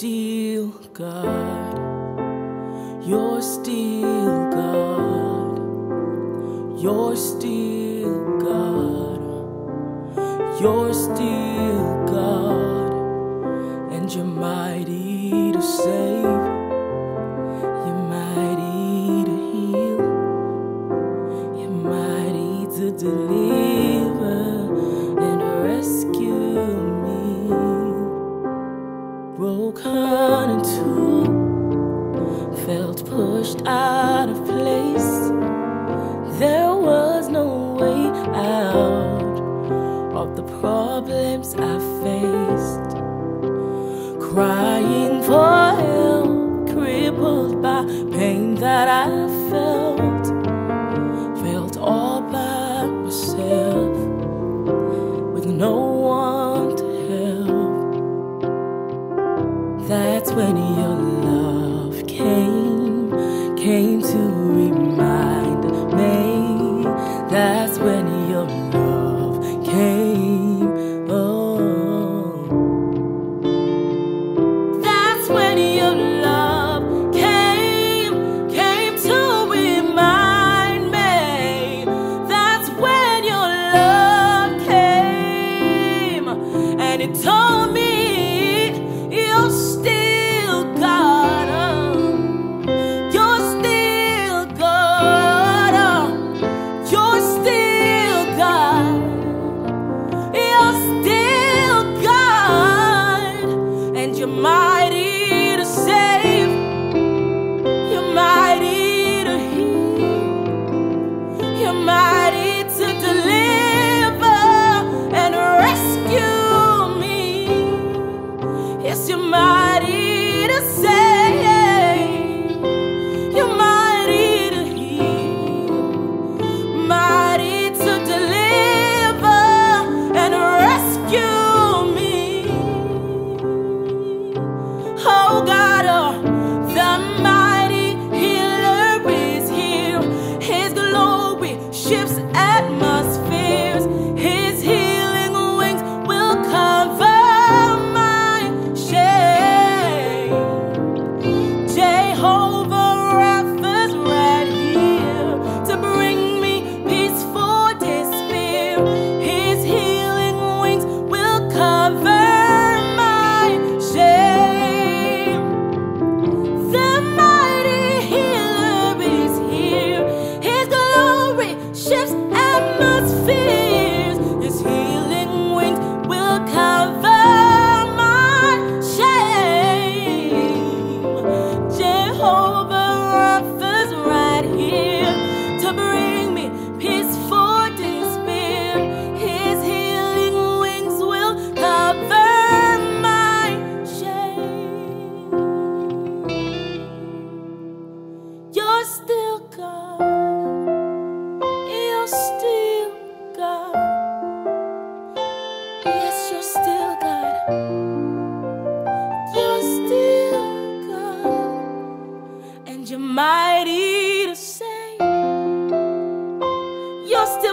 still God. You're still God. You're still God. You're still God. And you're mighty to save. You're mighty to heal. You're mighty to deliver and rescue me. Broken in two, felt pushed out of place. There was no way out of the problems I faced. Crying for help, crippled by pain that I felt all by myself, with no one to help. That's when your love came to remind me. That's when your love came. Oh, that's when your love came to remind me. That's when your love came, and it told me you're still God. You're still God. You're still God. You're still God. And you're mighty to save. You're mighty to heal. You're mighty to deliver and rescue me. Yes, you're mighty to save. You're mighty to heal. Mighty to deliver and rescue me. Oh God, the mighty healer is here. His glory shifts atmospheres. His healing wings will cover my shame. Jehovah Rapha's right here to bring me peaceful despair. His healing wings will cover my shame. The mighty healer is here. His glory shifts atmospheres. His healing wings will cover my shame. Jehovah Rapha's right here to bring me peaceful despair. His healing wings will cover my shame. You're still God. You're still God. Yes, you're still God. You're still God. And you're mighty to save. You're still